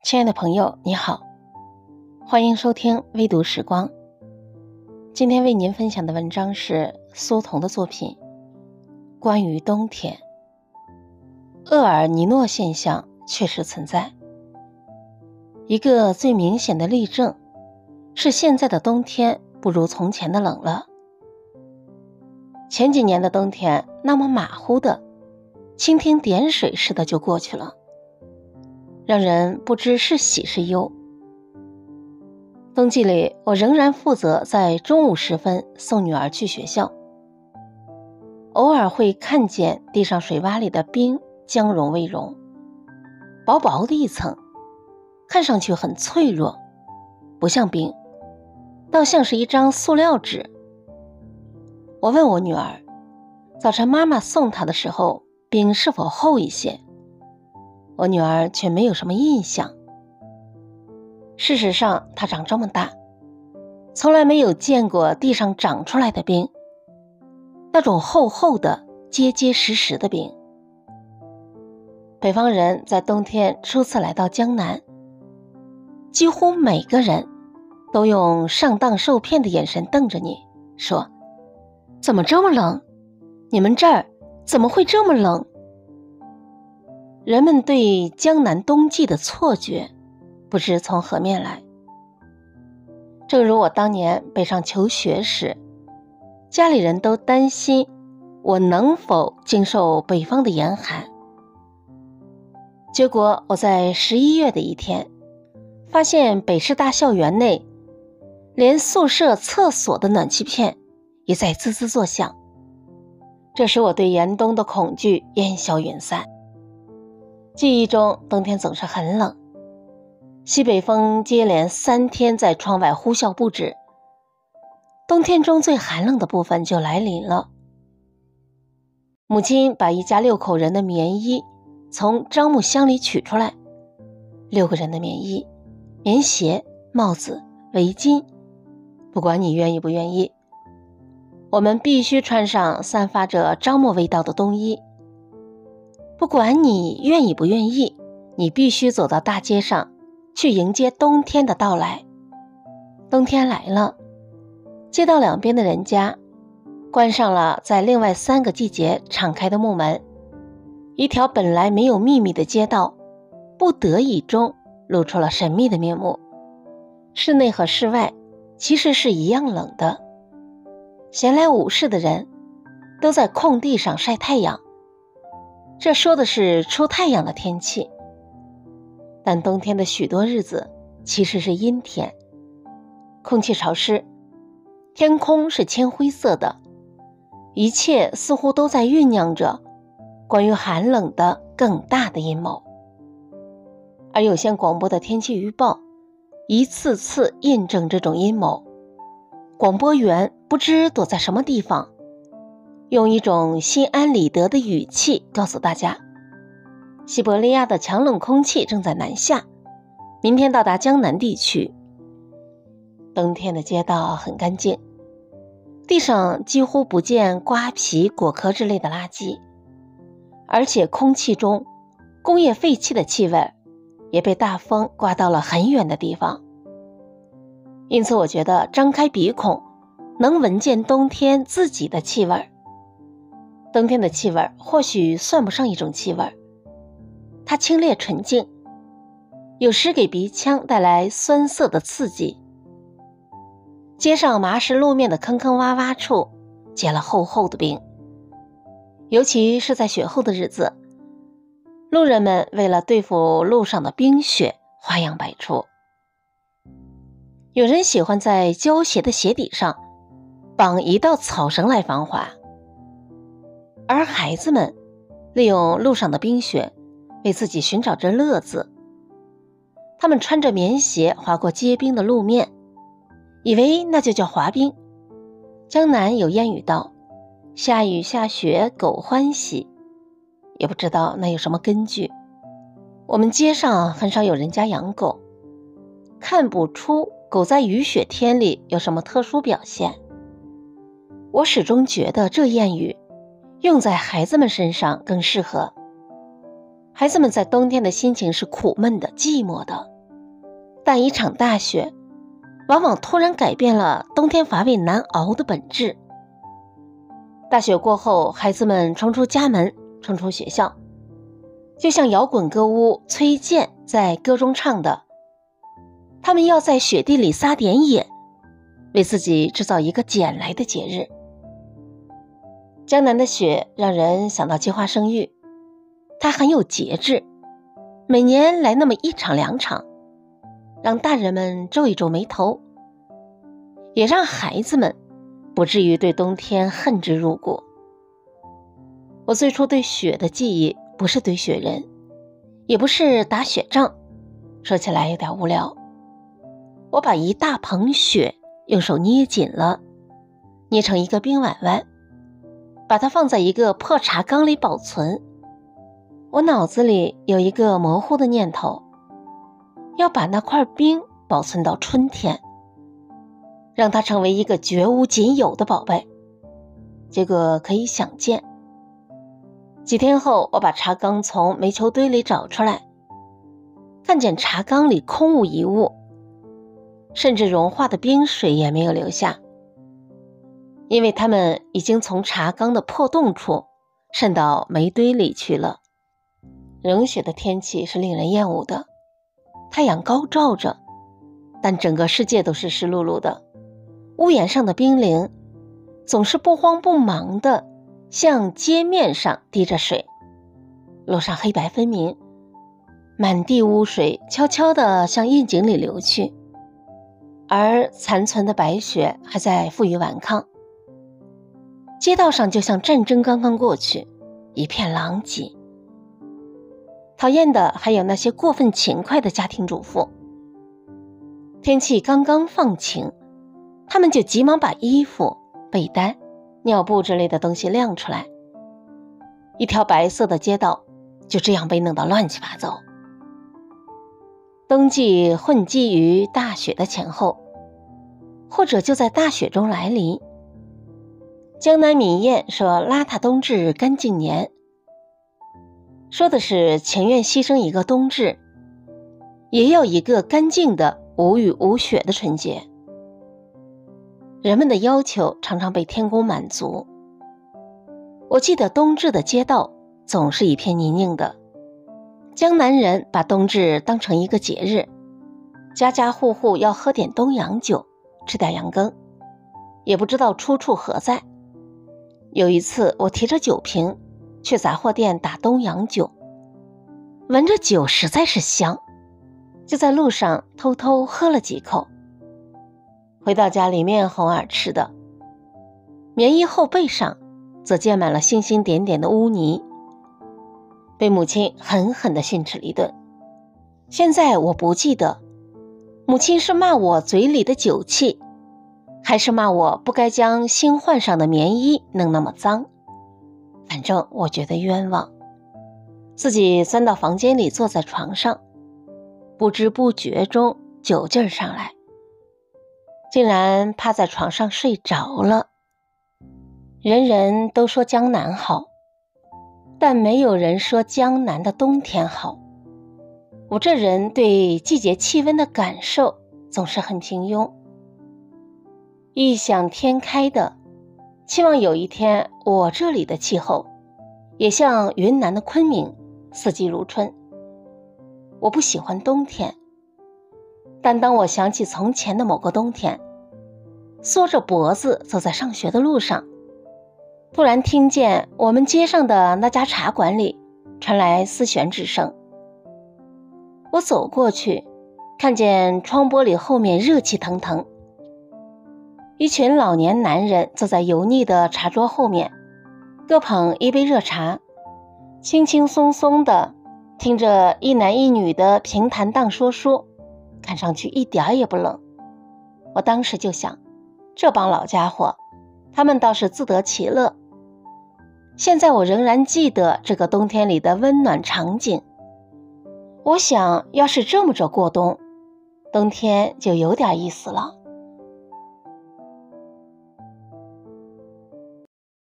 亲爱的朋友，你好，欢迎收听微读时光。今天为您分享的文章是苏童的作品《关于冬天》。厄尔尼诺现象确实存在，一个最明显的例证是现在的冬天不如从前的冷了。前几年的冬天那么马虎的，蜻蜓点水似的就过去了，让人不知是喜是忧。冬季里，我仍然负责在中午时分送女儿去学校，偶尔会看见地上水洼里的冰将融未融，薄薄的一层，看上去很脆弱，不像冰，倒像是一张塑料纸。我问我女儿，早晨妈妈送她的时候，冰是否厚一些？我女儿却没有什么印象。事实上，她长这么大，从来没有见过地上长出来的冰，那种厚厚的、结结实实的冰。北方人在冬天初次来到江南，几乎每个人都用上当受骗的眼神瞪着你，说：怎么这么冷？你们这儿怎么会这么冷？人们对江南冬季的错觉不知从何面来。正如我当年北上求学时，家里人都担心我能否经受北方的严寒。结果我在11月的一天，发现北师大校园内连宿舍厕所的暖气片也在滋滋作响，这使我对严冬的恐惧烟消云散。记忆中冬天总是很冷，西北风接连3天在窗外呼啸不止，冬天中最寒冷的部分就来临了。母亲把一家6口人的棉衣从樟木箱里取出来，6个人的棉衣、棉鞋、帽子、围巾，不管你愿意不愿意，我们必须穿上散发着樟木味道的冬衣。不管你愿意不愿意，你必须走到大街上去迎接冬天的到来。冬天来了，街道两边的人家关上了在另外3个季节敞开的木门，一条本来没有秘密的街道不得已中露出了神秘的面目。室内和室外其实是一样冷的，闲来无事的人都在空地上晒太阳，这说的是出太阳的天气。但冬天的许多日子其实是阴天，空气潮湿，天空是铅灰色的，一切似乎都在酝酿着关于寒冷的更大的阴谋。而有线广播的天气预报一次次印证这种阴谋，广播员不知躲在什么地方，用一种心安理得的语气告诉大家，西伯利亚的强冷空气正在南下，明天到达江南地区。冬天的街道很干净，地上几乎不见瓜皮、果壳之类的垃圾，而且空气中工业废气的气味也被大风刮到了很远的地方。因此我觉得张开鼻孔能闻见冬天自己的气味。冬天的气味或许算不上一种气味，它清冽纯净，有时给鼻腔带来酸涩的刺激。街上麻石路面的坑坑洼洼处结了厚厚的冰，尤其是在雪后的日子，路人们为了对付路上的冰雪花样百出。有人喜欢在胶鞋的鞋底上绑一道草绳来防滑，而孩子们利用路上的冰雪为自己寻找着乐子。他们穿着棉鞋滑过结冰的路面，以为那就叫滑冰。江南有谚语道，下雨下雪狗欢喜，也不知道那有什么根据。我们街上很少有人家养狗，看不出狗在雨雪天里有什么特殊表现。我始终觉得这谚语用在孩子们身上更适合。孩子们在冬天的心情是苦闷的、寂寞的， 但一场大雪往往突然改变了冬天乏味难熬的本质。大雪过后，孩子们冲出家门，冲出学校，就像摇滚歌巫崔健在歌中唱的，他们要在雪地里撒点野，为自己制造一个捡来的节日。江南的雪让人想到计划生育，它很有节制，每年来那么一场两场，让大人们皱一皱眉头，也让孩子们不至于对冬天恨之入骨。我最初对雪的记忆不是堆雪人，也不是打雪仗，说起来有点无聊。我把一大捧雪用手捏紧了，捏成一个冰碗碗，把它放在一个破茶缸里保存。我脑子里有一个模糊的念头，要把那块冰保存到春天，让它成为一个绝无仅有的宝贝。这个可以想见。几天后，我把茶缸从煤球堆里找出来，看见茶缸里空无一物，甚至融化的冰水也没有留下，因为它们已经从茶缸的破洞处渗到煤堆里去了。冷雪的天气是令人厌恶的，太阳高照着，但整个世界都是湿漉漉的，屋檐上的冰凌总是不慌不忙地向街面上滴着水，路上黑白分明，满地污水悄悄地向窨井里流去，而残存的白雪还在负隅顽抗。街道上就像战争刚刚过去，一片狼藉。讨厌的还有那些过分勤快的家庭主妇，天气刚刚放晴，他们就急忙把衣服、被单、尿布之类的东西晾出来，一条白色的街道就这样被弄得乱七八糟。冬季混迹于大雪的前后，或者就在大雪中来临。江南民谚说邋遢冬至干净年，说的是情愿牺牲一个冬至，也要一个干净的无雨无雪的春节。人们的要求常常被天公满足。我记得冬至的街道总是一片泥泞的，江南人把冬至当成一个节日，家家户户要喝点冬阳酒，吃点羊羹，也不知道出处何在。有一次我提着酒瓶去杂货店打冬阳酒，闻着酒实在是香，就在路上偷偷喝了几口。回到家里面红耳赤的，棉衣后背上则溅满了星星点点的污泥，被母亲狠狠地训斥了一顿。现在我不记得母亲是骂我嘴里的酒气，还是骂我不该将新换上的棉衣弄那么脏。反正我觉得冤枉，自己钻到房间里，坐在床上，不知不觉中酒劲儿上来，竟然趴在床上睡着了。人人都说江南好，但没有人说江南的冬天好。我这人对季节气温的感受总是很平庸，异想天开的期望有一天我这里的气候也像云南的昆明，四季如春。我不喜欢冬天，但当我想起从前的某个冬天，缩着脖子走在上学的路上，突然听见我们街上的那家茶馆里传来丝弦之声。我走过去，看见窗玻璃后面热气腾腾，一群老年男人坐在油腻的茶桌后面，各捧一杯热茶，轻轻松松的听着一男一女的平谈荡说书，看上去一点也不冷。我当时就想，这帮老家伙，他们倒是自得其乐。现在我仍然记得这个冬天里的温暖场景。我想，要是这么着过冬，冬天就有点意思了。